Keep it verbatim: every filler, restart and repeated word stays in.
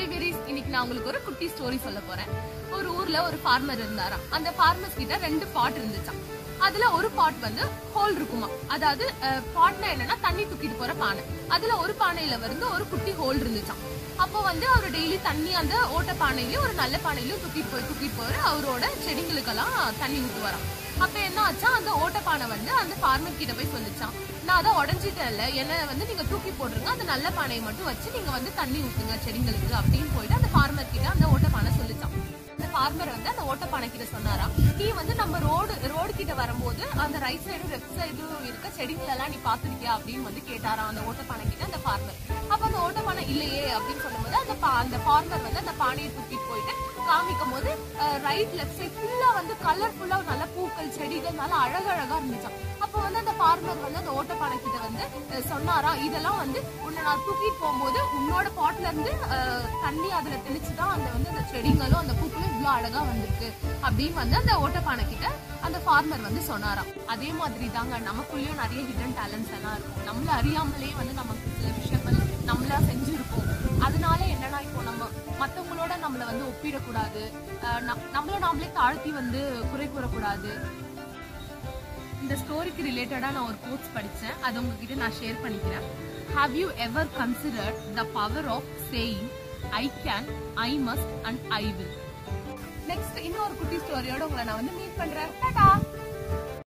Hi வெரிஸ், இன்னைக்கு நான் உங்களுக்கு ஒரு குட்டி ஸ்டோரி சொல்ல போறேன். ஒரு ஊர்ல ஒரு ஃபார்மர் இருந்தாராம். அந்த ஃபார்மர்ஸ் கிட்ட ரெண்டு பாட் இருந்துச்சாம். அதுல ஒரு பாட் வந்து ஹோல் இருக்குமா, அதாவது பாட்னா என்னன்னா தண்ணி தூக்கிட்டு போற பானை. அதுல ஒரு பானையில வந்து ஒரு குட்டி ஹோல் இருந்துச்சாம். அப்போ வந்து அவர் டெய்லி தண்ணி அந்த ஓட்ட பானையிலயும் ஒரு நல்ல பானையிலயும் தூக்கிட்டு போய் தூக்கிட்டு போய் அவரோட செடிங்களுக்கெல்லாம் தண்ணி ஊற்றுவாராம். அப்ப என்ன ஆச்சா, அந்த ஓட்டப்பானை வந்து அந்த ஃபார்மர் கிட்ட போய் சொல்லிச்சான், நான் அதை உடஞ்சிட்டேன்ல, என்ன வந்து நீங்க தூக்கி போடுறீங்க, அந்த நல்ல பானையை மட்டும் வச்சு நீங்க வந்து தண்ணி ஊத்துங்க செடிங்களுக்கு அப்படின்னு போயிட்டு அந்த ஃபார்மர் கிட்ட அந்த ஓட்டப்பானை சொல்லிச்சான். அந்த ஃபார்மர் வந்து அந்த ஓட்டப்பானை கிட்ட சொன்னாராம், நீ வந்து நம்ம ரோடு ரோடு கிட்ட வரும்போது அந்த ரைட் சைடும் லெஃப்ட் சைடும் இருக்க செடிகள் எல்லாம் நீ பாத்துருக்கியா அப்படின்னு வந்து கேட்டாராம் அந்த ஓட்டப்பானை கிட்ட அந்த ஃபார்மர். அப்ப அந்த ஓட்டப்பானை இல்லையே அப்படின்னு சொல்லும்போது அந்த அந்த ஃபார்மர் வந்து அந்த பானையை தூக்கிட்டு போயிட்டு காமிக்கும் போது ரைட் லெஃப்ட் சைட் ஃபுல்லா வந்து கலர்ஃபுல்லா நல்ல பூக்கள் செடிகள் நல்லா அழகழகா இருந்துச்சான். அப்போ வந்து அந்த ஃபார்மர் வந்து அந்த ஓட்டப்பானை கிட்ட வந்து சொன்னாரா, இதெல்லாம் வந்து உன்னை நான் தூக்கிட்டு போகும்போது உன்னோட பாட்ல இருந்து தண்ணி அதுல தெளிச்சுதான் அந்த வந்து அந்த செடிங்களும் அந்த பூக்களும் இவ்வளவு அழகா வந்திருக்கு அப்படின்னு வந்து அந்த ஓட்டப்பானை கிட்ட அந்த ஃபார்மர் வந்து சொன்னாராம். அதே மாதிரி தாங்க நமக்குள்ளயும் நிறைய ஹிடன் டேலண்ட்ஸ் எல்லாம் இருக்கும். நம்மள அறியாமலே வந்து நமக்கு சில விஷயங்கள் நம்மளா செஞ்சிருப்போம். அதனால என்னன்னா, இப்போ நம்ம மத்தவங்களோட நம்மள வந்து ஒப்பிடக்கூடாது, நம்மள நாமளே தாழ்த்தி வந்து குறை கூறக்கூடாது. இந்த ஸ்டோரிக்கு ரிலேட்டடா நான் ஒரு கோட்ஸ் படிச்சேன், அதை உங்ககிட்ட நான் ஷேர் பண்ணிக்கிறேன். Have you ever considered the power of saying I can, I must and I will? Next இன்னொரு குட்டி ஸ்டோரியோட உங்களை நான் வந்து மீட் பண்றேன். டாடா.